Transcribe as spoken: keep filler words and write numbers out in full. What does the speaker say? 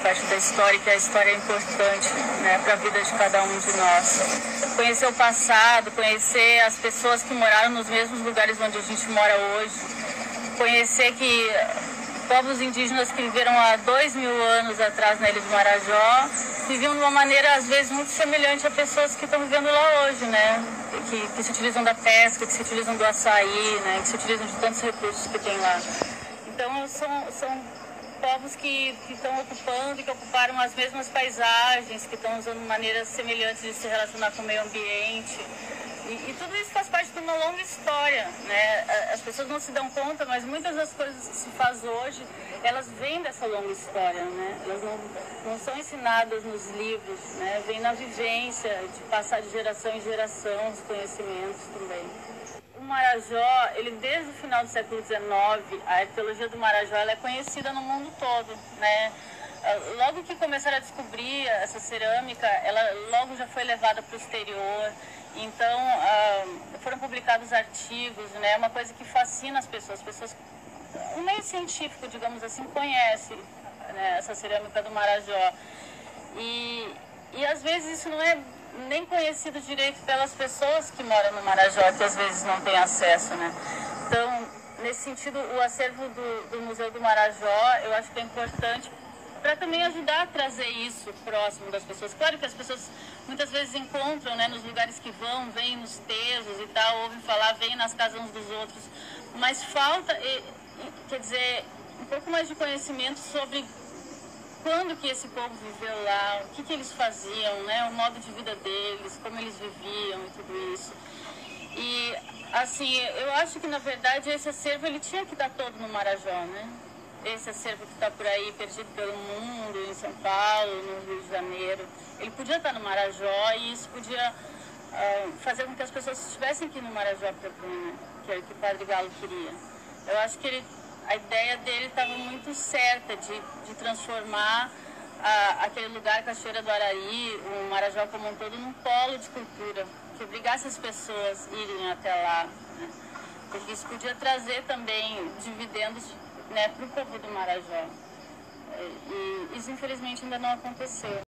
parte da história, que a história é importante, né, para a vida de cada um de nós. Conhecer o passado, conhecer as pessoas que moraram nos mesmos lugares onde a gente mora hoje, conhecer que povos indígenas que viveram há dois mil anos atrás na Ilha de Marajó viviam de uma maneira, às vezes, muito semelhante a pessoas que estão vivendo lá hoje, né? Que, que se utilizam da pesca, que se utilizam do açaí, né? Que se utilizam de tantos recursos que tem lá. Então, são, são povos que estão ocupando e que ocuparam as mesmas paisagens, que estão usando maneiras semelhantes de se relacionar com o meio ambiente. E, e tudo isso faz parte de uma longa história, né? As pessoas não se dão conta, mas muitas das coisas que se faz hoje, elas vêm dessa longa história, né? Elas não, não são ensinadas nos livros, né? Vêm na vivência, de passar de geração em geração os conhecimentos também. O Marajó, ele desde o final do século dezenove, a arqueologia do Marajó ela é conhecida no mundo todo, né? Logo que começaram a descobrir essa cerâmica, ela logo já foi levada para o exterior. Então, uh, foram publicados artigos, né? Uma coisa que fascina as pessoas. As pessoas, o meio científico, digamos assim, conhece, né, essa cerâmica do Marajó. E, e às vezes isso não é nem conhecido direito pelas pessoas que moram no Marajó, que às vezes não têm acesso, né? Então, nesse sentido, o acervo do, do Museu do Marajó, eu acho que é importante para também ajudar a trazer isso próximo das pessoas. Claro que as pessoas muitas vezes encontram, né, nos lugares que vão, vêm nos terros e tal, ouvem falar, vêm nas casas uns dos outros, mas falta, quer dizer, um pouco mais de conhecimento sobre quando que esse povo viveu lá, o que que eles faziam, né, o modo de vida deles, como eles viviam e tudo isso. E, assim, eu acho que, na verdade, esse acervo ele tinha que estar todo no Marajó, né? Esse acervo que está por aí, perdido pelo mundo, em São Paulo, no Rio de Janeiro, ele podia estar no Marajó e isso podia uh, fazer com que as pessoas estivessem aqui no Marajó para ver, né? Que é o que o Padre Galo queria. Eu acho que ele, a ideia dele estava muito certa de, de transformar uh, aquele lugar, Cachoeira do Araí, o Marajó como um todo, num polo de cultura, que obrigasse as pessoas a irem até lá, né? Porque isso podia trazer também dividendos, né, para o povo do Marajó. E isso, infelizmente, ainda não aconteceu.